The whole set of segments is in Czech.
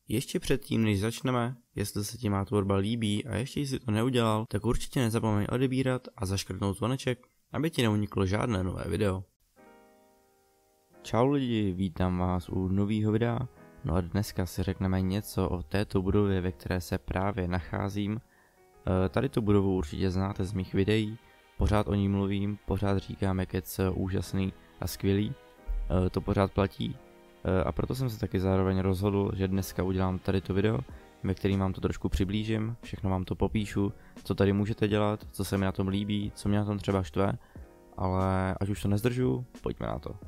Ještě předtím, než začneme, jestli se ti má tvorba líbí a ještě jsi to neudělal, tak určitě nezapomeň odebírat a zaškrtnout zvoneček, aby ti neuniklo žádné nové video. Čau lidi, vítám vás u nového videa. No a dneska si řekneme něco o této budově, ve které se právě nacházím. Tady tu budovu určitě znáte z mých videí, pořád o ní mluvím, pořád říkám, jak je to úžasný a skvělý. To pořád platí. A proto jsem se taky zároveň rozhodl, že dneska udělám tady to video, ve kterým vám to trošku přiblížím, všechno vám to popíšu, co tady můžete dělat, co se mi na tom líbí, co mě na tom třeba štve, ale ať už to nezdržu, pojďme na to.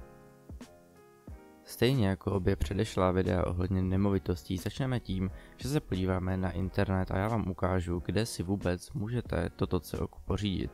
Stejně jako obě předešlá videa ohledně nemovitostí, začneme tím, že se podíváme na internet a já vám ukážu, kde si vůbec můžete toto CO pořídit.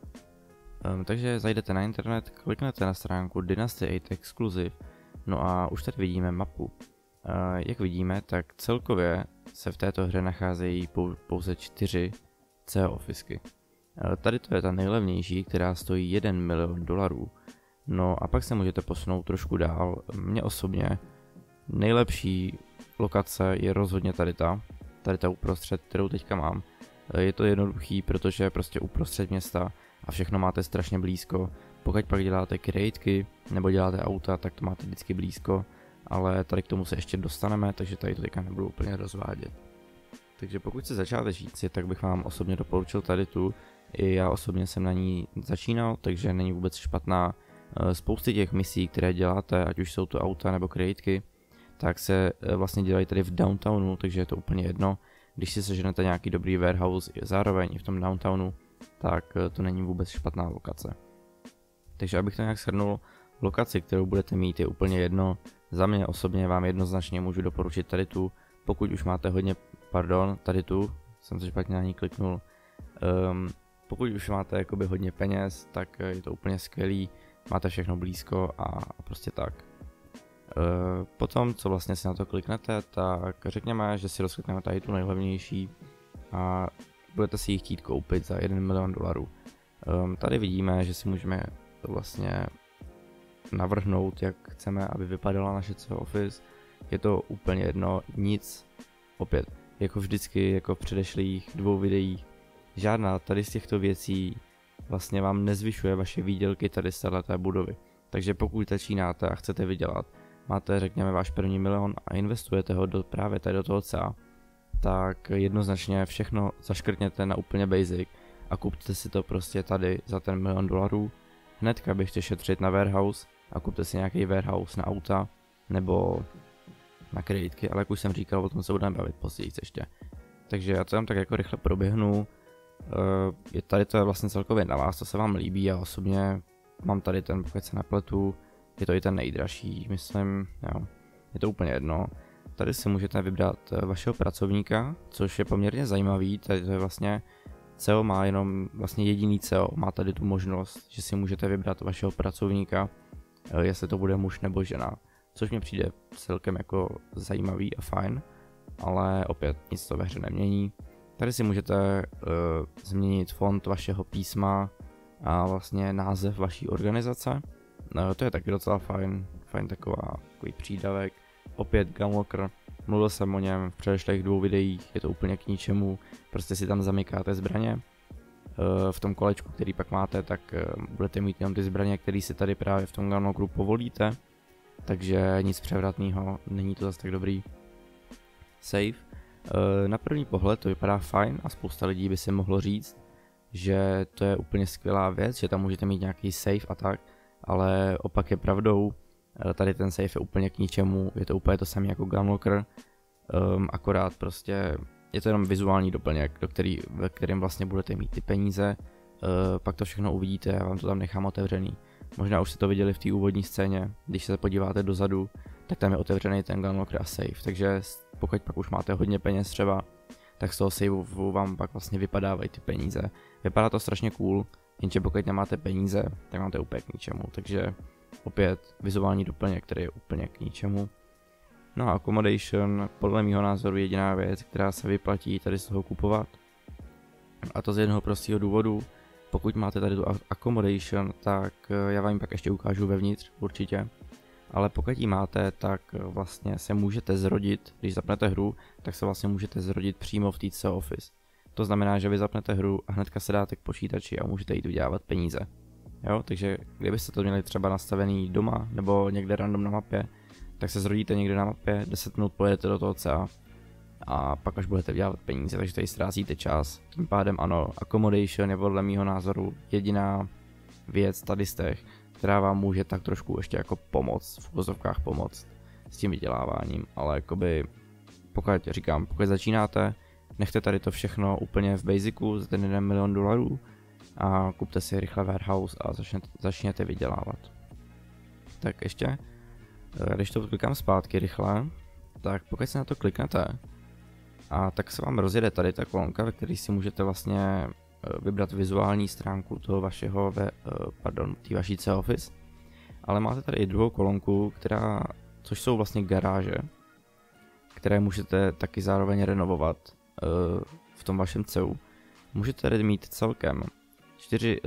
Takže zajdete na internet, kliknete na stránku Dynasty 8 Exclusive, no a už tady vidíme mapu. Jak vidíme, tak celkově se v této hře nacházejí pouze 4 CO ofisky. Tady to je ta nejlevnější, která stojí $1 milion. No a pak se můžete posunout trošku dál. Mně osobně nejlepší lokace je rozhodně tady ta uprostřed, kterou teďka mám. Je to jednoduchý, protože je prostě uprostřed města a všechno máte strašně blízko. Pokud pak děláte createky nebo děláte auta, tak to máte vždycky blízko, ale tady k tomu se ještě dostaneme, takže tady to teďka nebudu úplně rozvádět. Takže pokud jste začátečníci, tak bych vám osobně doporučil tady tu. I já osobně jsem na ní začínal, takže není vůbec špatná. Spousty těch misí, které děláte, ať už jsou to auta nebo createky, tak se vlastně dělají tady v downtownu, takže je to úplně jedno. Když si seženete nějaký dobrý warehouse zároveň i v tom downtownu, tak to není vůbec špatná lokace. Takže abych to nějak shrnul, lokaci, kterou budete mít, je úplně jedno. Za mě osobně vám jednoznačně můžu doporučit tady tu, pokud už máte tady tu, jsem se špatně na ní kliknul. Pokud už máte jakoby hodně peněz, tak je to úplně skvělý, máte všechno blízko a prostě tak. Potom, co vlastně si na to kliknete, tak řekněme, že si rozklikneme tady tu nejlevnější a budete si ji chtít koupit za $1 milion. Tady vidíme, že si můžeme vlastně navrhnout, jak chceme, aby vypadala naše CO office. Je to úplně jedno, nic, opět, jako vždycky, jako v předešlých 2 videích, žádná tady z těchto věcí vlastně vám nezvyšuje vaše výdělky tady z této budovy. Takže pokud začínáte a chcete vydělat, máte řekněme váš první milion a investujete ho právě tady do toho CA, tak jednoznačně všechno zaškrtněte na úplně basic a kupte si to prostě tady za ten $1 milion. Hnedka běžte šetřit na warehouse a kupte si nějaký warehouse na auta nebo na kreditky, ale jak už jsem říkal, o tom se budeme bavit později ještě. Takže já to tam tak jako rychle proběhnu. Tady to je vlastně celkově na vás, co se vám líbí, já osobně mám tady ten, pokud se nepletu, je to i ten nejdražší, myslím, jo, je to úplně jedno. Tady si můžete vybrat vašeho pracovníka, což je poměrně zajímavý, tady to je vlastně CO má jenom vlastně jediný CO, má tady tu možnost, že si můžete vybrat vašeho pracovníka, jestli to bude muž nebo žena, což mě přijde celkem jako zajímavý a fajn, ale opět nic to ve hře nemění. Tady si můžete změnit font vašeho písma a vlastně název vaší organizace, to je taky docela fajn takový přídavek. Opět Gunlocker, mluvil jsem o něm v předešlých 2 videích, je to úplně k ničemu, prostě si tam zamykáte zbraně. V tom kolečku, který pak máte, tak budete mít jenom ty zbraně, které si tady právě v tom Gunlockeru povolíte, takže nic převratného, není to zase tak dobrý. Save. Na první pohled to vypadá fajn a spousta lidí by si mohlo říct, že to je úplně skvělá věc, že tam můžete mít nějaký save a tak, ale opak je pravdou. Tady ten save je úplně k ničemu, je to úplně to samé jako Gunlocker, akorát prostě je to jenom vizuální doplněk, ve kterém vlastně budete mít ty peníze, pak to všechno uvidíte, já vám to tam nechám otevřený. Možná už jste to viděli v té úvodní scéně, když se podíváte dozadu, tak tam je otevřený ten Gunlocker a save, takže pokud pak už máte hodně peněz třeba, tak z toho saveu vám pak vlastně vypadávají ty peníze. Vypadá to strašně cool, jenže pokud nemáte peníze, tak vám to je úplně k ničemu, takže opět vizuální doplněk, který je úplně k ničemu. No a accommodation, podle mýho názoru jediná věc, která se vyplatí tady z toho kupovat. A to z jednoho prostého důvodu, pokud máte tady tu accommodation, tak já vám ji pak ještě ukážu vevnitř určitě. ale pokud ji máte, tak vlastně se můžete zrodit, když zapnete hru, tak se vlastně můžete zrodit přímo v té CO Office. To znamená, že vy zapnete hru a hnedka se dáte k počítači a můžete jít vydělávat peníze. Jo, takže kdybyste to měli třeba nastavený doma nebo někde random na mapě, tak se zrodíte někde na mapě, 10 minut pojedete do toho CA a pak až budete vydělávat peníze, takže tady ztrácíte čas. Tím pádem ano, accommodation je podle mýho názoru jediná věc tady z těch, která vám může tak trošku ještě jako pomoct, v uvozovkách pomoct s tím vyděláváním, ale jakoby pokud začínáte, nechte tady to všechno úplně v basicu za ten $1 milion a kupte si rychle warehouse a začněte vydělávat. Tak ještě, když to klikám zpátky rychle, tak pokud se na to kliknete, a tak se vám rozjede tady ta kolonka, ve které si můžete vlastně vybrat vizuální stránku toho vašeho, té vaší CO Office, ale máte tady i druhou kolonku, což jsou vlastně garáže, které můžete taky zároveň renovovat v tom vašem CEU. Můžete tady mít celkem 3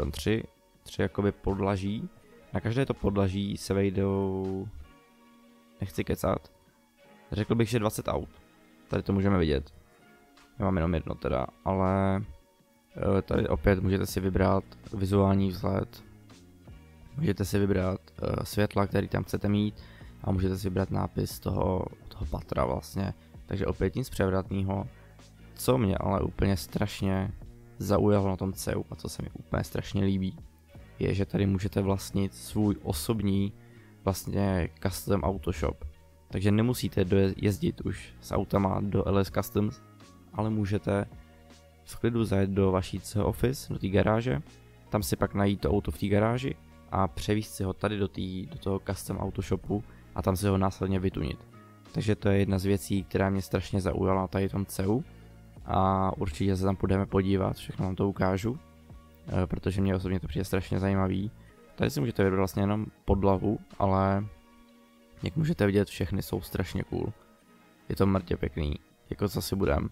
jakoby podlaží. Na každé to podlaží se vejdou, nechci kecat, řekl bych, že 20 aut. Tady to můžeme vidět. Já mám jenom jedno teda, ale tady opět můžete si vybrat vizuální vzhled. Můžete si vybrat světla, který tam chcete mít a můžete si vybrat nápis toho patra vlastně. Takže opět nic převratného. Co mě ale úplně strašně zaujalo na tom CEU a co se mi úplně strašně líbí, je, že tady můžete vlastnit svůj osobní vlastně custom autoshop. Takže nemusíte jezdit už s autama do LS Customs, ale můžete v klidu zajet do vaší CO Office, do té garáže, tam si pak najít to auto v té garáži a převízt si ho tady do toho custom autoshopu a tam si ho následně vytunit. Takže to je jedna z věcí, která mě strašně zaujala na tady tom CEU a určitě se tam půjdeme podívat, všechno vám to ukážu, protože mě osobně to přijde strašně zajímavý. Tady si můžete vybrat vlastně jenom podlahu, ale jak můžete vidět, všechny jsou strašně cool. Je to mrtě pěkný, jako co si budem.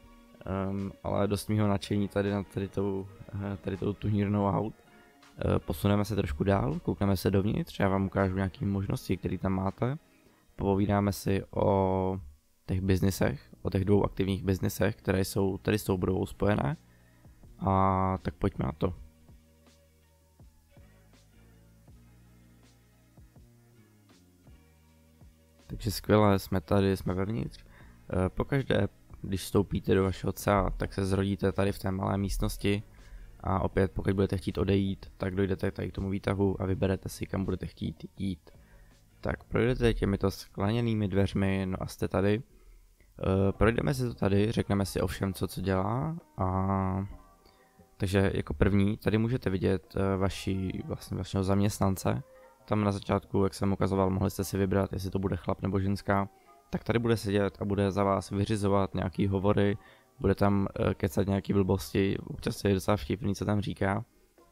Ale dost mýho nadšení tady na tady tou tunírnou aut. Posuneme se trošku dál, koukneme se dovnitř, já vám ukážu nějaké možnosti, které tam máte. Povídáme si o těch biznisech, o těch 2 aktivních biznisech, které jsou tady s tou budovou spojené. A tak pojďme na to. Takže skvěle, jsme tady, jsme vevnitř. Pokaždé, když vstoupíte do vašeho CA, tak se zrodíte tady v té malé místnosti a opět pokud budete chtít odejít, tak dojdete tady k tomu výtahu a vyberete si, kam budete chtít jít. Tak projdete těmito skleněnými dveřmi, no a jste tady. Projdeme si to tady, řekneme si o všem, co dělá a takže jako první tady můžete vidět vašeho zaměstnance. Tam na začátku, jak jsem ukazoval, mohli jste si vybrat, jestli to bude chlap nebo ženská. Tak tady bude sedět a bude za vás vyřizovat nějaký hovory, bude tam kecat nějaký blbosti, občas je docela vtipný, co tam říká.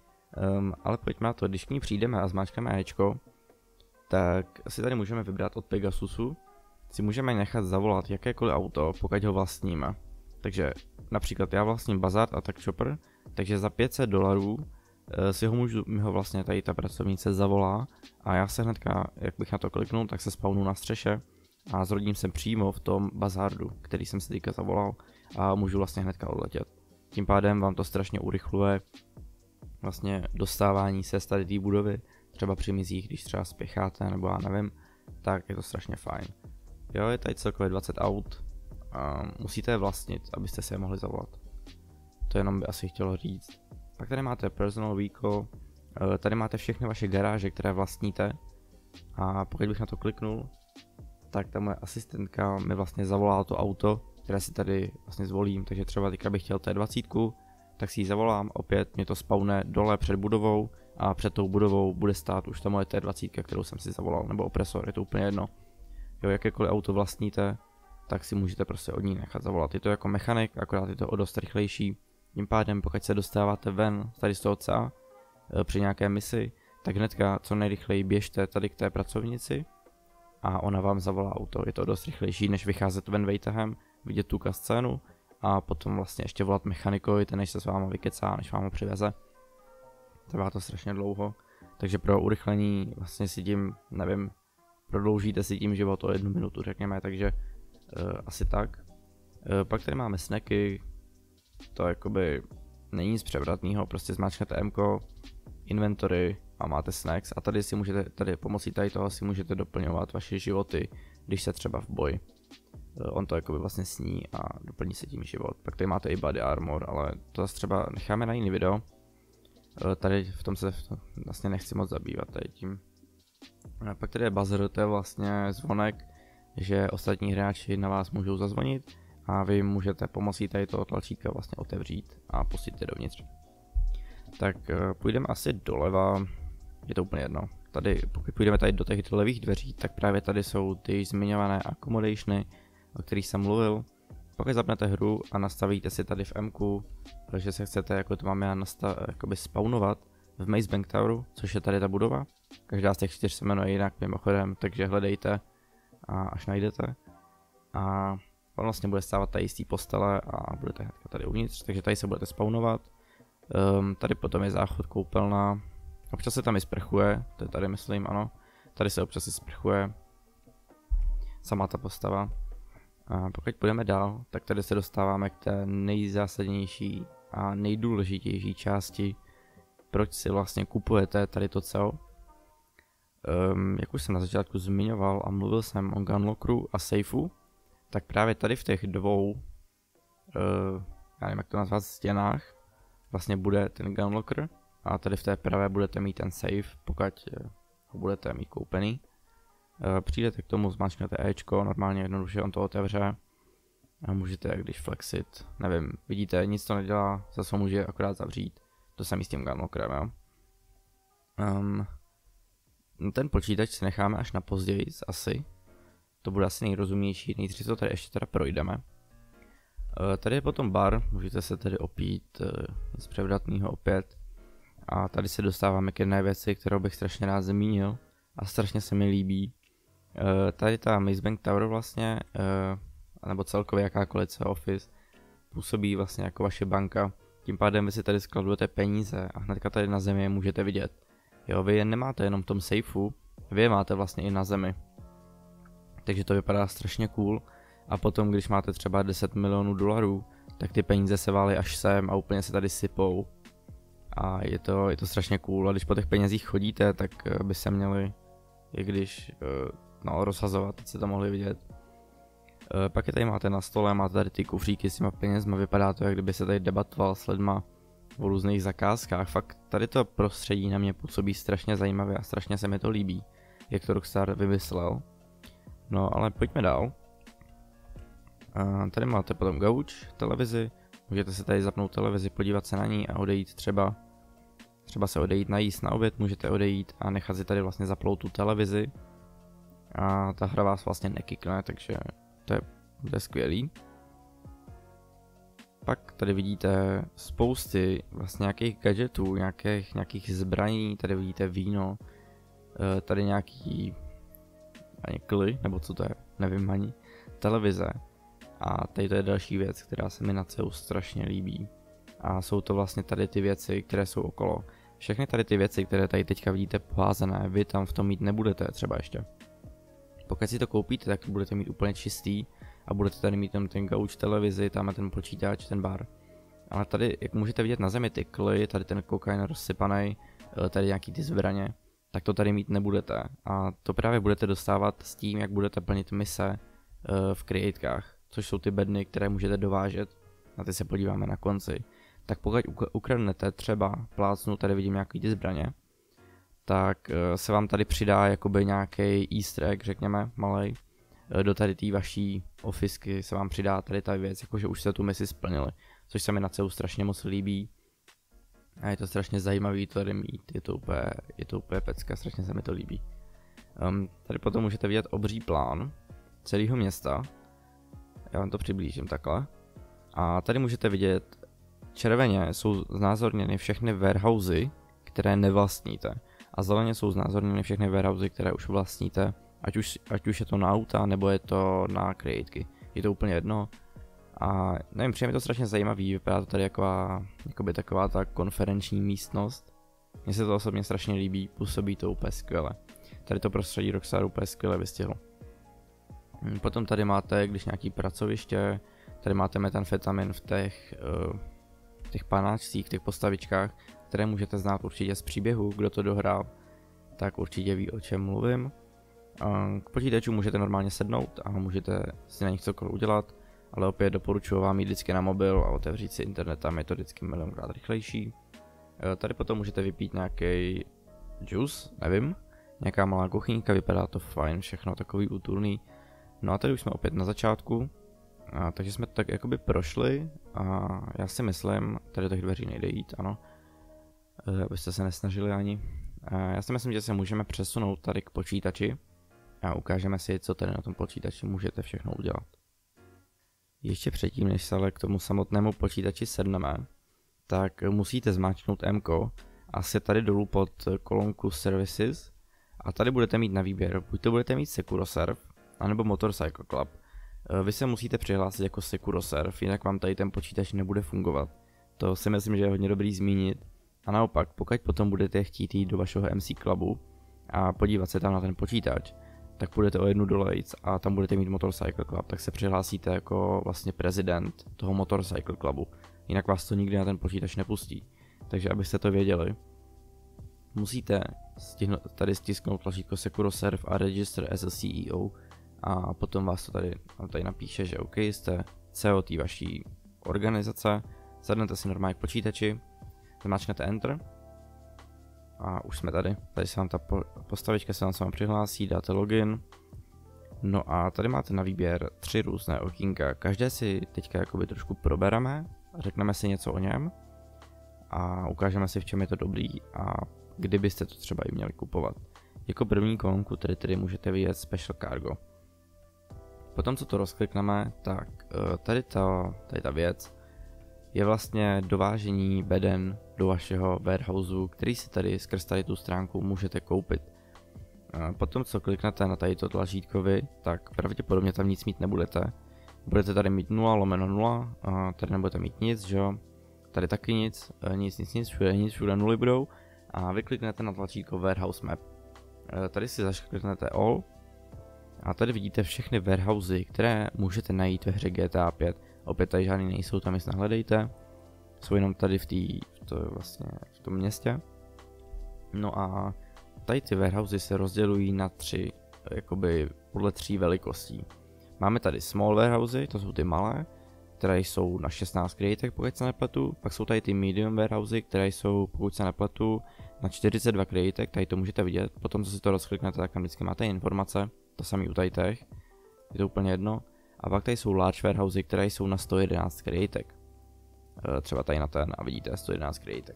Ale pojďme na to, když k ní přijdeme a zmáčkneme Ečko, tak si tady můžeme vybrat od Pegasusu, si můžeme nechat zavolat jakékoliv auto, pokud ho vlastníme. Takže například já vlastním Bazard Attack Chopper, takže za $500 mi ho vlastně tady ta pracovnice zavolá a já se hnedka, jak bych na to kliknul, tak se spawnu na střeše a zrodím se přímo v tom Bazardu, který jsem si teďka zavolal a můžu vlastně hnedka odletět. Tím pádem vám to strašně urychluje vlastně dostávání se z tady té budovy, třeba při mizích, když třeba spěcháte nebo já nevím, tak je to strašně fajn. Jo, je tady celkově 20 aut a musíte je vlastnit, abyste se je mohli zavolat. To jenom by asi chtělo říct. Pak tady máte personal vehicle, tady máte všechny vaše garáže, které vlastníte a pokud bych na to kliknul, tak ta moje asistentka mi vlastně zavolá to auto, které si tady vlastně zvolím, takže třeba teďka bych chtěl T20, tak si ji zavolám, opět mě to spawne dole před budovou a před tou budovou bude stát už ta moje T20, kterou jsem si zavolal, nebo opresor, je to úplně jedno. Jo, jakékoliv auto vlastníte, tak si můžete prostě od ní nechat zavolat. Je to jako mechanik, akorát je to o dost rychlejší. Tím pádem, pokud se dostáváte ven tady z toho CA při nějaké misi, tak hnedka co nejrychleji běžte tady k té pracovnici a ona vám zavolá auto. Je to dost rychlejší, než vycházet ven vejtahem, vidět tu scénu a potom vlastně ještě volat mechanikovi, ten než se s váma vykecá, než vám ho přiveze. Trvá to strašně dlouho, takže pro urychlení vlastně si tím, nevím, prodloužíte si tím život o 1 minutu, řekněme, takže asi tak. Pak tady máme snacky, to jakoby není nic převratného, prostě zmáčknete M-ko, inventory a máte snacks a tady si můžete, tady pomocí tady toho si můžete doplňovat vaše životy, když se třeba v boji. On to jakoby vlastně sní a doplní se tím život. Pak tady máte i body armor, ale to zase třeba necháme na jiný video. Tady v tom se vlastně nechci moc zabývat tady tím. A pak tady je buzzer, to je vlastně zvonek, že ostatní hráči na vás můžou zazvonit a vy můžete pomocí tady toho tlačítka vlastně otevřít a pustit je dovnitř. Tak půjdeme asi doleva, je to úplně jedno. Tady, pokud půjdeme tady do těch dolevých dveří, tak právě tady jsou ty zmiňované accomodationy, o kterých jsem mluvil. Pokud zapnete hru a nastavíte si tady v M-ku, že se chcete, jako to máme jakoby spawnovat v Maze Bank Toweru, což je tady ta budova. Každá z těch 4 se jmenuje jinak mimochodem, takže hledejte a až najdete. A on vlastně bude stávat tady z té postele a budete hnedka tady uvnitř, takže tady se budete spawnovat. Tady potom je záchod, koupelna, občas se tam i sprchuje, to je tady myslím, ano. Tady se občas i sprchuje sama ta postava. A pokud půjdeme dál, tak tady se dostáváme k té nejzásadnější a nejdůležitější části, proč si vlastně kupujete tady to cel. Jak už jsem na začátku zmiňoval a mluvil jsem o gunlockeru a safeu, tak právě tady v těch dvou, já nevím jak to nazvat, stěnách, vlastně bude ten gunlocker a tady v té pravé budete mít ten safe, pokud ho budete mít koupený. Přijdete k tomu, zmáčknete Ečko, normálně jednoduše on to otevře a můžete, když flexit, nevím, vidíte, nic to nedělá, zase může akorát zavřít, to samý s tím gunlockerem, jo. Ten počítač si necháme až na později, asi, to bude asi nejrozumnější, nejdřív to tady ještě teda projdeme. Tady je potom bar, můžete se tady opít, z převratného opět. A tady se dostáváme k jedné věci, kterou bych strašně rád zmínil a strašně se mi líbí. Tady ta Maze Bank Tower vlastně, nebo celkově jakákoliv Office, působí vlastně jako vaše banka. Tím pádem vy si tady skladujete peníze a hnedka tady na zemi je můžete vidět. Jo, vy je nemáte jenom v tom safeu, vy je máte vlastně i na zemi. Takže to vypadá strašně cool. A potom, když máte třeba 10 milionů dolarů, tak ty peníze se válí až sem a úplně se tady sypou. A je to strašně cool. A když po těch penězích chodíte, tak by se měli, i když, rozhazovat, teď se to mohli vidět. Pak je tady máte na stole, máte tady ty kufříky s těma penězma, vypadá to, jak kdyby se tady debatoval s lidma o různých zakázkách. Fakt tady to prostředí na mě působí strašně zajímavě a strašně se mi to líbí, jak to Rockstar vymyslel. No ale pojďme dál. Tady máte potom gauč, televizi, můžete se tady zapnout televizi, podívat se na ní a odejít třeba se odejít najíst na oběd, můžete odejít a nechat si tady vlastně zapnout tu televizi. A ta hra vás vlastně nekikne, takže to je skvělý. Pak tady vidíte spousty vlastně nějakých gadgetů, nějakých zbraní, tady vidíte víno, tady nějaký kly, nebo co to je, nevím ani, televize. A tady to je další věc, která se mi na CEU strašně líbí. A jsou to vlastně tady ty věci, které jsou okolo. Všechny tady ty věci, které tady teďka vidíte poházené, vy tam v tom mít nebudete třeba ještě. Pokud si to koupíte, tak to budete mít úplně čistý a budete tady mít ten gauč, televizi, tam je ten počítač, ten bar. Ale tady, jak můžete vidět na zemi ty kly, tady ten kokain rozsypaný, tady nějaký ty zbraně, tak to tady mít nebudete. A to právě budete dostávat s tím, jak budete plnit mise v createkách, což jsou ty bedny, které můžete dovážet. Na ty se podíváme na konci. Tak pokud ukradnete třeba plácnu, tady vidím nějaký ty zbraně, tak se vám tady přidá jakoby nějaký easter egg, řekněme, malej. Do tady té vaší ofisky se vám přidá tady ta věc, jakože už jste tu misi splnili, což se mi na CEU strašně moc líbí. A je to strašně zajímavý to tady mít, je to úplně pecka, strašně se mi to líbí. Tady potom můžete vidět obří plán celého města. Já vám to přiblížím takhle. A tady můžete vidět, červeně jsou znázorněny všechny warehousey, které nevlastníte. A zeleně jsou znázorněny všechny warehousey, které už vlastníte, ať už je to na auta, nebo je to na createky. Je to úplně jedno. A nevím, přijde mi to strašně zajímavý, vypadá to tady jakoby taková ta konferenční místnost. Mně se to osobně strašně líbí, působí to úplně skvěle. Tady to prostředí Rockstar úplně skvěle vystihl. Potom tady máte, když nějaký pracoviště, tady máte metamfetamin v těch panáčcích, v těch postavičkách, které můžete znát určitě z příběhu, kdo to dohrál, tak určitě ví, o čem mluvím. K počítaču můžete normálně sednout a můžete si na nich cokoliv udělat, ale opět doporučuji vám jít vždycky na mobil a otevřít si internet, tam je to vždycky milionkrát rychlejší. Tady potom můžete vypít nějaký juice, nevím, nějaká malá kuchyňka, vypadá to fajn, všechno takový útulný. No a tady už jsme opět na začátku, takže jsme to tak jakoby prošli a já si myslím, tady do těch dveří nejde jít, ano, abyste se nesnažili ani. Já si myslím, že se můžeme přesunout tady k počítači a ukážeme si, co tady na tom počítači můžete všechno udělat. Ještě předtím, než se ale k tomu samotnému počítači sedneme, tak musíte zmáčknout M a se tady dolů pod kolonku Services a tady budete mít na výběr, buď to budete mít SecuroServe, anebo Motorcycle Club. Vy se musíte přihlásit jako SecuroServe, jinak vám tady ten počítač nebude fungovat. To si myslím, že je hodně dobrý zmínit. A naopak, pokud potom budete chtít jít do vašeho MC Clubu a podívat se tam na ten počítač, tak půjdete o jednu dolejc a tam budete mít Motorcycle Club, tak se přihlásíte jako vlastně prezident toho Motorcycle Clubu. Jinak vás to nikdy na ten počítač nepustí. Takže abyste to věděli, musíte tady stisknout tlačítko SecuroServe a Register as a CEO a potom vás to tady napíše, že OK, jste CEO té vaší organizace, sadnete si normálně k počítači, zmáčknete Enter a už jsme tady. Tady se vám ta postavička se vám přihlásí, dáte login. No a tady máte na výběr 3 různé okýnka. Každé si teďka jakoby trošku probereme, řekneme si něco o něm a ukážeme si, v čem je to dobrý a kdybyste to třeba i měli kupovat. Jako první kolonku tady můžete vidět Special Cargo. Potom co to rozklikneme, tak tady ta věc je vlastně dovážení beden do vašeho warehouseu, který si tady skrz tady tu stránku můžete koupit. Potom co kliknete na tady to tlačítko vy, tak pravděpodobně tam nic mít nebudete. Budete tady mít 0/0, tady nebudete mít nic, že jo? Tady taky nic, všude nuly budou. A vy kliknete na tlačítko Warehouse Map. Tady si zaškliknete All. A tady vidíte všechny warehousey, které můžete najít ve hře GTA 5. Opět tady žádný nejsou, tam nic nahledejte. Jsou jenom tady v tom městě. No a tady ty warehousey se rozdělují na 3, jakoby podle 3 velikostí. Máme tady small warehousey, to jsou ty malé, které jsou na 16 kreatek, pokud se nepletu. Pak jsou tady ty medium warehousey, které jsou, pokud se nepletu, na 42 kreatek, tady to můžete vidět. Potom co si to rozkliknete, tak tam vždycky máte informace, to samý u těch, je to úplně jedno. A pak tady jsou large warehousey, které jsou na 111 kreatek. Třeba tady na ten a vidíte 111 kreatek.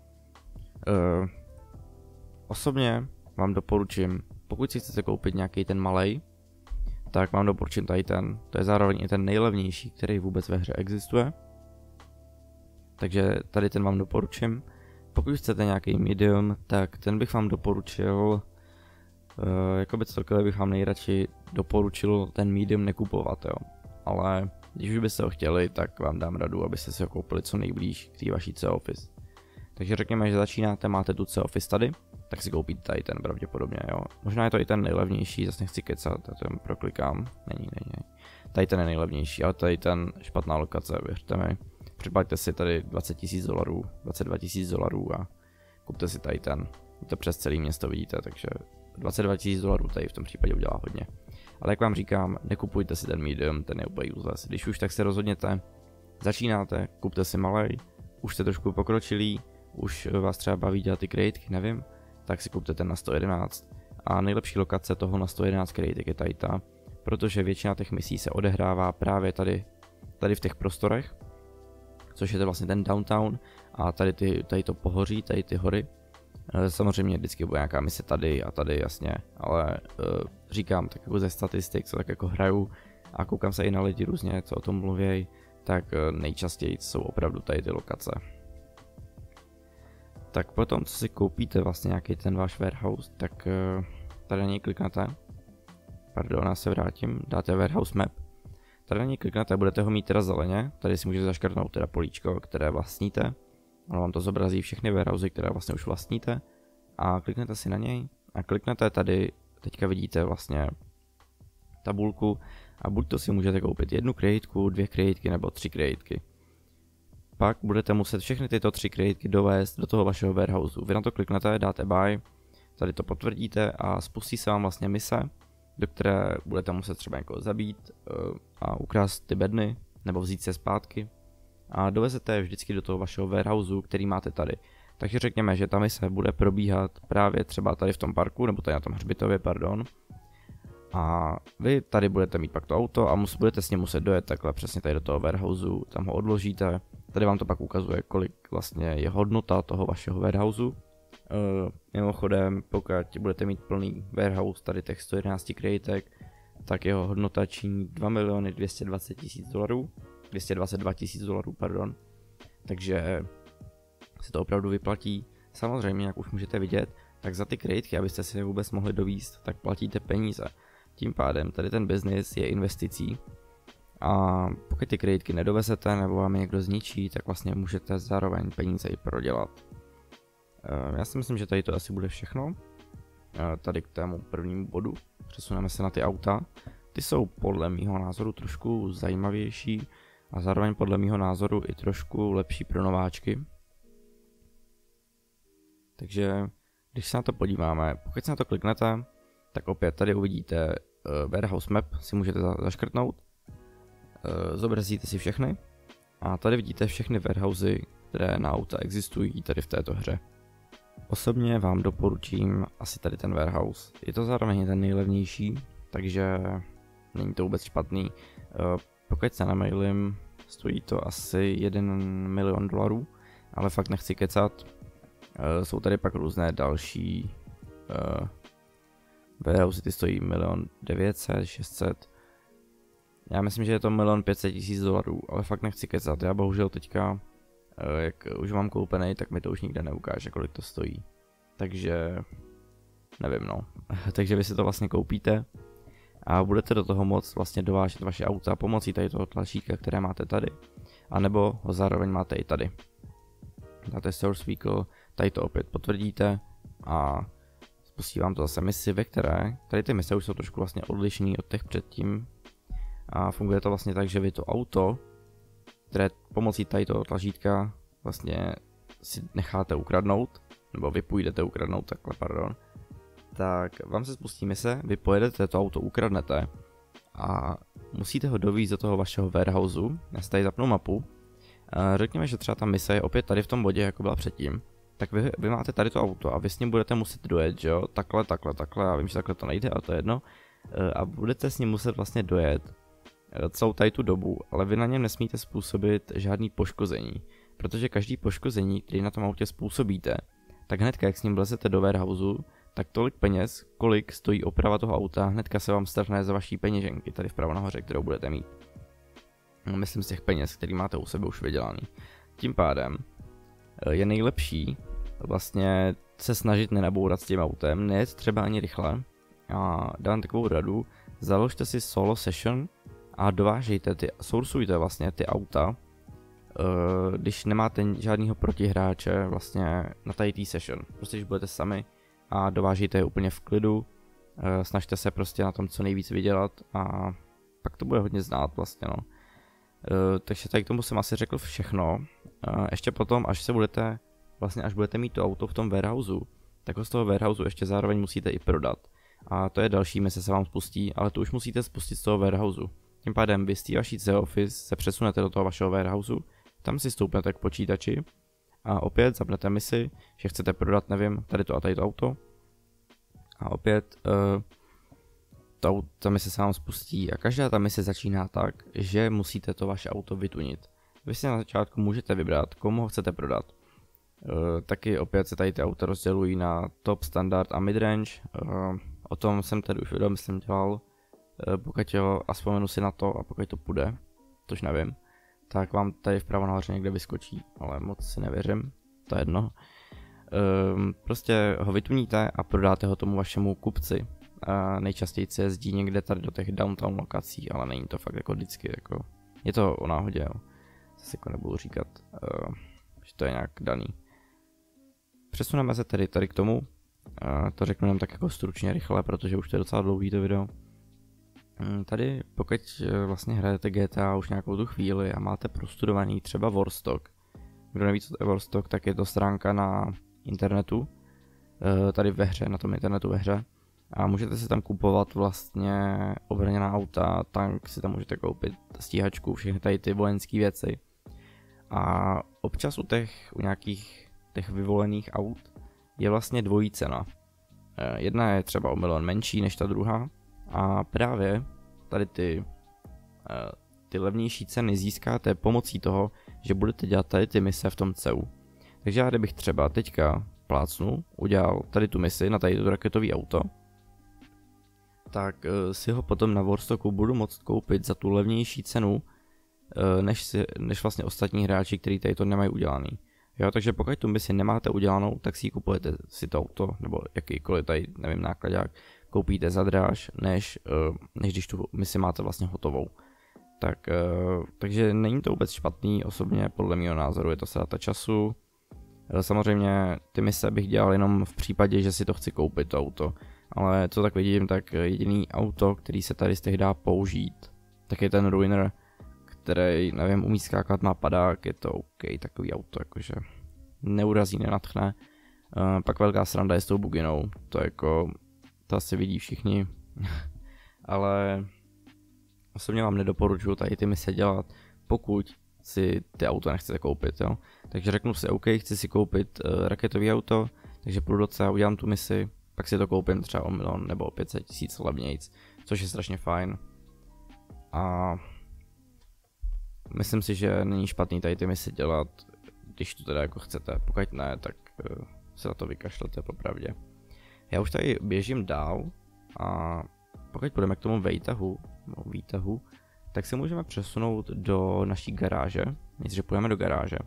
Osobně vám doporučím, pokud si chcete koupit nějaký ten malej, tak vám doporučím tady ten. To je zároveň i ten nejlevnější, který vůbec ve hře existuje. Takže tady ten vám doporučím. Pokud chcete nějaký medium, tak ten bych vám doporučil, jakoby celkově bych vám nejradši doporučil ten medium nekupovat, jo. Ale když už byste ho chtěli, tak vám dám radu, abyste si ho koupili co nejblíž k té vaší C Office. Takže řekněme, že začínáte, máte tu C Office tady, tak si koupíte tady ten pravděpodobně, jo. Možná je to i ten nejlevnější, zase nechci kecat, já to proklikám, není. Tady ten je nejlevnější, ale tady ten špatná lokace, věřte mi. Připlaťte si tady $20,000, $22,000 a kupte si tady ten. To přes celé město vidíte, takže $22,000 tady v tom případě udělá hodně. Ale jak vám říkám, nekupujte si ten medium, ten je úplně useless. Když už tak se rozhodněte, začínáte, kupte si malej, už jste trošku pokročilí, už vás třeba baví dělat ty kreatky, nevím, tak si kupte ten na 111. A nejlepší lokace toho na 111 kreatek je tady ta, protože většina těch misí se odehrává právě tady v těch prostorech, což je to vlastně ten downtown a tady to pohoří, tady ty hory. Samozřejmě vždycky bude nějaká mise tady a tady, jasně, ale říkám tak jako ze statistik, co tak jako hraju a koukám se i na lidi různě, co o tom mluvějí, tak nejčastěji jsou opravdu tady ty lokace. Tak potom, co si koupíte vlastně nějaký ten váš warehouse, tak tady na něj kliknete, pardon, já se vrátím, dáte warehouse map, tady na něj kliknete, budete ho mít teda zeleně, tady si můžete zaškrtnout teda políčko, které vlastníte, ono vám to zobrazí všechny warehousey, které vlastně už vlastníte a kliknete si na něj a kliknete tady, teďka vidíte vlastně tabulku a buď to si můžete koupit jednu kreditku, 2 kreditky nebo 3 kreditky. Pak budete muset všechny tyto 3 kreditky dovést do toho vašeho warehouseu. Vy na to kliknete, dáte buy, tady to potvrdíte a spustí se vám vlastně mise, do které budete muset třeba někoho zabít a ukrást ty bedny nebo vzít se zpátky a dovezete je vždycky do toho vašeho warehouseu, který máte tady. Takže řekněme, že ta mise bude probíhat právě třeba tady v tom parku, nebo tady na tom hřbitově, pardon. A vy tady budete mít pak to auto a budete s ním muset dojet takhle přesně tady do toho warehouseu, tam ho odložíte. Tady vám to pak ukazuje, kolik vlastně je hodnota toho vašeho warehouseu. Mimochodem, pokud budete mít plný warehouse tady těch 111 kreditek, tak jeho hodnota činí 2 220 000 dolarů, 222 000 dolarů, pardon. Takže se to opravdu vyplatí. Samozřejmě, jak už můžete vidět, tak za ty kreditky, abyste si je vůbec mohli dovízt, tak platíte peníze. Tím pádem tady ten biznis je investicí a pokud ty kreditky nedovezete nebo vám je někdo zničí, tak vlastně můžete zároveň peníze i prodělat. Já si myslím, že tady to asi bude všechno. Tady k tému prvnímu bodu. Přesuneme se na ty auta. Ty jsou podle mýho názoru trošku zajímavější a zároveň podle mýho názoru i trošku lepší pro nováčky. Takže když se na to podíváme, pokud se na to kliknete, tak opět tady uvidíte Warehouse Map, si můžete zaškrtnout. Zobrazíte si všechny a tady vidíte všechny warehousey, které na auta existují tady v této hře. Osobně vám doporučím asi tady ten warehouse. Je to zároveň ten nejlevnější, takže není to vůbec špatný. Pokud se nemýlím, stojí to asi 1 milion dolarů, ale fakt nechci kecat. Jsou tady pak různé další warehousey, ty stojí 1 900 000, 600 000. Já myslím, že je to 1 500 000 dolarů, ale fakt nechci kecat. Já bohužel teďka, jak už mám koupený, tak mi to už nikde neukáže, kolik to stojí. Takže nevím, no. Takže vy si to vlastně koupíte a budete do toho moct vlastně dovážet vaše auta pomocí tady toho tlačítka, které máte tady. A nebo ho zároveň máte i tady. Dáte Source Vehicle, tady to opět potvrdíte a spustí vám to zase misi, ve které tady ty mise už jsou trošku vlastně odlišný od těch předtím. A funguje to vlastně tak, že vy to auto, které pomocí tady toho tlačítka vlastně si necháte ukradnout, nebo vy půjdete ukradnout, takhle, pardon, tak vám se spustí mise, vy pojedete to auto, ukradnete a musíte ho dovízt do toho vašeho warehouseu. Já si tady zapnu mapu. Řekněme, že třeba ta mise je opět tady v tom bodě, jako byla předtím, tak vy máte tady to auto a vy s ním budete muset dojet, že jo, takhle, já vím, že takhle to nejde, ale to je jedno, a budete s ním muset vlastně dojet celou tady tu dobu, ale vy na něm nesmíte způsobit žádný poškození, protože každý poškození, který na tom autě způsobíte, tak hnedka jak s ním vlezete do warehouseu, tak tolik peněz, kolik stojí oprava toho auta, hnedka se vám strhne za vaší peněženky, tady vpravo nahoře, kterou budete mít. Myslím z těch peněz, který máte u sebe už vydělaný. Tím pádem je nejlepší vlastně se snažit nenabourat s tím autem, nejet třeba ani rychle a dám takovou radu, založte si solo session a dovážejte sourcujte vlastně ty auta, když nemáte žádného protihráče vlastně na tady tý session. Prostě když budete sami a dovážíte je úplně v klidu, snažte se prostě na tom co nejvíc vydělat a pak to bude hodně znát vlastně, no. Takže tady k tomu jsem asi řekl všechno. Ještě potom, až budete mít to auto v tom warehouseu, tak ho z toho warehouseu ještě zároveň musíte i prodat. A to je další mise se vám spustí, ale to už musíte spustit z toho warehouseu. Tím pádem vy z té vaší C Office se přesunete do toho vašeho warehouseu, tam si stoupnete k počítači a opět zapnete misi, že chcete prodat, nevím, tady to a tady to auto. A opět ta mise se vám spustí a každá ta mise začíná tak, že musíte to vaše auto vytunit. Vy si na začátku můžete vybrat, komu ho chcete prodat. Taky opět se tady ty auta rozdělují na top, standard a midrange. O tom jsem tady už video, myslím, dělal. Pokud jo, a vzpomenu si na to a pokud to půjde, tož nevím, tak vám tady vpravo nahoře někde vyskočí, ale moc si nevěřím, to je jedno. Prostě ho vytuníte a prodáte ho tomu vašemu kupci. Nejčastěji se jezdí někde tady do těch downtown lokací, ale není to fakt jako vždycky, jako je to o náhodě, jo. Zase jako nebudu říkat, to je nějak daný. Přesuneme se tedy tady k tomu. To řeknu jenom tak jako stručně, rychle, protože už to je docela dlouhý to video. Tady pokud vlastně hrajete GTA už nějakou tu chvíli a máte prostudovaný třeba Warstock. Kdo neví, co to je Warstock, tak je to stránka na internetu. Tady ve hře, na tom internetu ve hře. A můžete si tam kupovat vlastně obrněná auta, tank si tam můžete koupit, stíhačku, všechny tady ty vojenské věci. A občas u nějakých těch vyvolených aut je vlastně dvojí cena. Jedna je třeba o milion menší než ta druhá a právě tady ty levnější ceny získáte pomocí toho, že budete dělat tady ty mise v tom CEU. Takže já kdybych třeba teďka plácnu, udělal tady tu misi na tady to raketové auto, tak si ho potom na Warstocku budu moct koupit za tu levnější cenu, než vlastně ostatní hráči, kteří tady to nemají udělaný. Jo, takže pokud tu misi nemáte udělanou, tak si ji kupujete si to auto, nebo jakýkoliv tady, nevím, nákladák, koupíte za dráž, než když tu misi máte vlastně hotovou. Takže není to vůbec špatný, osobně podle mého názoru je to ztráta času. Samozřejmě ty mise bych dělal jenom v případě, že si to chci koupit to auto. Ale co tak vidím, tak jediný auto, který se tady z těch dá použít, tak je ten Ruiner, který, nevím, umí skákat, má padák, je to OK, takový auto, jakože neurazí, nenatchne. Pak velká sranda je s tou buginou, to jako, to asi vidí všichni, ale osobně vám nedoporučuji tady ty mise dělat, pokud si ty auto nechcete koupit, jo. Takže řeknu si, OK, chci si koupit raketový auto, takže půjdu do CEU, udělám tu misi, pak si to koupím třeba o 1 000 000 nebo o 500 000 levnějc, což je strašně fajn. A myslím si, že není špatný tady ty mise dělat, když to teda jako chcete, pokud ne, tak se na to vykašlete popravdě. Já už tady běžím dál a pokud půjdeme k tomu výtahu, tak se můžeme přesunout do naší garáže, nejdřív půjdeme do garáže.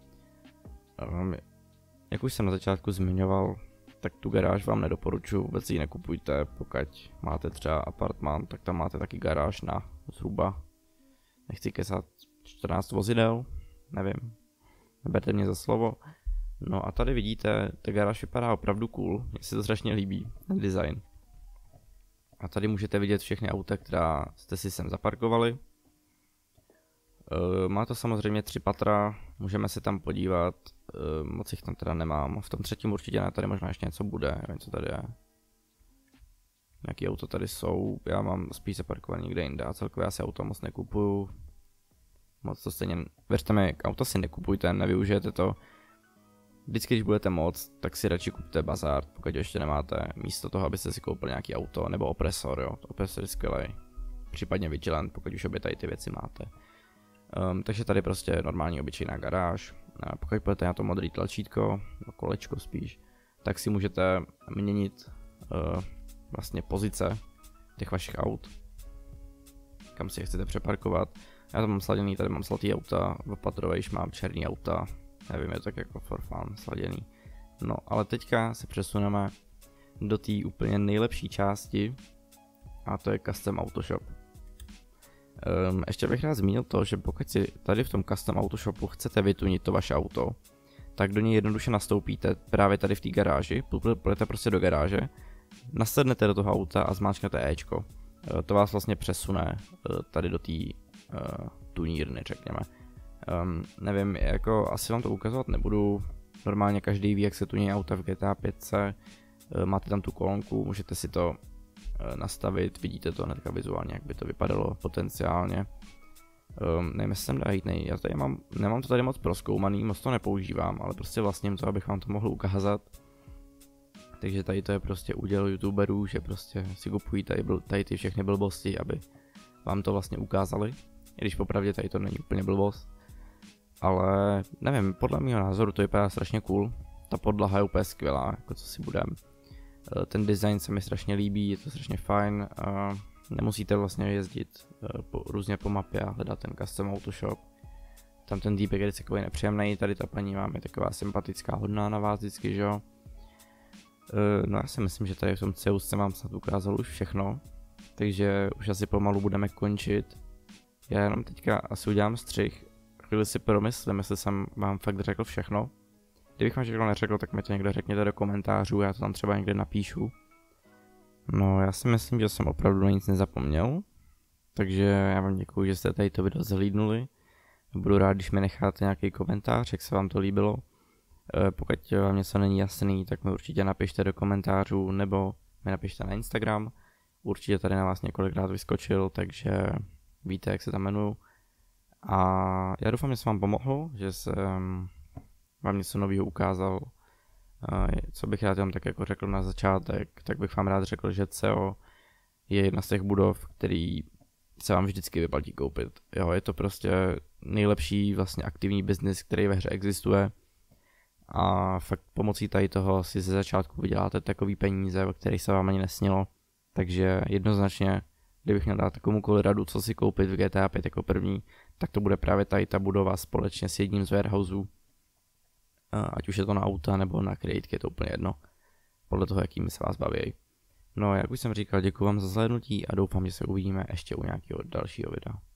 Jak už jsem na začátku zmiňoval, tak tu garáž vám nedoporučuji, vůbec ji nekupujte, pokud máte třeba apartmán, tak tam máte taky garáž na zhruba, nechci kecat, 14 vozidel, nevím, neberte mě za slovo. No a tady vidíte, ta garáž vypadá opravdu cool, mně se to strašně líbí, ten design. A tady můžete vidět všechny auta, která jste si sem zaparkovali. Má to samozřejmě 3 patra, můžeme se tam podívat, moc jich tam teda nemám, v tom třetím určitě ne, tady možná ještě něco bude, nevím co tady je. Nějaký auto tady jsou, já mám spíš zaparkovaný někde jinde a celkově já si auto moc nekupuju. Moc to stejně, věřte mi, auto si nekupujte, nevyužijete to. Vždycky, když budete moc, tak si radši kupte bazár, pokud ještě nemáte, místo toho, abyste si koupili nějaký auto, nebo opresor, jo, opresor je skvělej. Případně Vigilant, pokud už obě tady ty věci máte. Takže tady prostě normální obyčejná garáž. A pokud půjdete na to modré tlačítko, no kolečko spíš, tak si můžete měnit vlastně pozice těch vašich aut, kam si je chcete přeparkovat. Já to mám sladěný, tady mám zlatý auta, v patrovejš mám černý auta, nevím, je to tak jako for fun sladěný. No, ale teďka se přesuneme do té úplně nejlepší části a to je Custom Auto Shop. Ještě bych rád zmínil to, že pokud si tady v tom Custom Auto Shopu chcete vytunit to vaše auto, tak do něj jednoduše nastoupíte právě tady v té garáži, půjdete prostě do garáže, nasednete do toho auta a zmáčknete Ečko. To vás vlastně přesune tady do té tunírny, řekněme. Nevím, jako asi vám to ukazovat nebudu, normálně každý ví, jak se tuní auta v GTA 5, máte tam tu kolonku, můžete si to nastavit, vidíte to hnedka vizuálně, jak by to vypadalo potenciálně. Nevím, jestli jsem dá jít, já tady nemám to tady moc prozkoumaný, moc to nepoužívám, ale prostě vlastním to, abych vám to mohl ukázat. Takže tady to je prostě úděl youtuberů, že prostě si kupují tady ty všechny blbosti, aby vám to vlastně ukázali. I když popravdě tady to není úplně blbost. Ale nevím, podle mého názoru to vypadá strašně cool. Ta podlaha je úplně skvělá, jako co si budem. Ten design se mi strašně líbí, je to strašně fajn. Nemusíte vlastně jezdit různě po mapě a hledat ten Custom Auto Shop. Tam ten týpek je takový nepříjemný, tady ta paní vám je taková sympatická, hodná na vás vždycky, že jo. No já si myslím, že tady v tom CEU jsem vám snad ukázal už všechno. Takže už asi pomalu budeme končit. Já jenom teďka asi udělám střih. chvíli si promyslím, jestli jsem vám fakt řekl všechno. Kdybych vám všechno neřekl, tak mi to někdo řekněte do komentářů, já to tam třeba někde napíšu. No, já si myslím, že jsem opravdu na nic nezapomněl. Takže já vám děkuji, že jste tady to video zhlídnuli. Budu rád, když mi necháte nějaký komentář, jak se vám to líbilo. Pokud vám něco není jasný, tak mi určitě napište do komentářů, nebo mi napište na Instagram. Určitě tady na vás několikrát vyskočil, takže víte, jak se tam jmenuju. A já doufám, že jsem vám pomohl, že jsem vám něco nového ukázal. Co bych rád vám tak jako řekl na začátek, tak bych vám rád řekl, že CEO je jedna z těch budov, který se vám vždycky vyplatí koupit. Jo, je to prostě nejlepší vlastně aktivní biznis, který ve hře existuje. A fakt pomocí tady toho si ze začátku vyděláte takový peníze, o kterých se vám ani nesnilo. Takže jednoznačně, kdybych měl dát komukoliv radu, co si koupit v GTA 5 jako první, tak to bude právě tady ta budova společně s jedním z warehouseů. Ať už je to na auta nebo na kreditky, je to úplně jedno. Podle toho, jakými se vás baví. No, jak už jsem říkal, děkuji vám za zhlédnutí a doufám, že se uvidíme ještě u nějakého dalšího videa.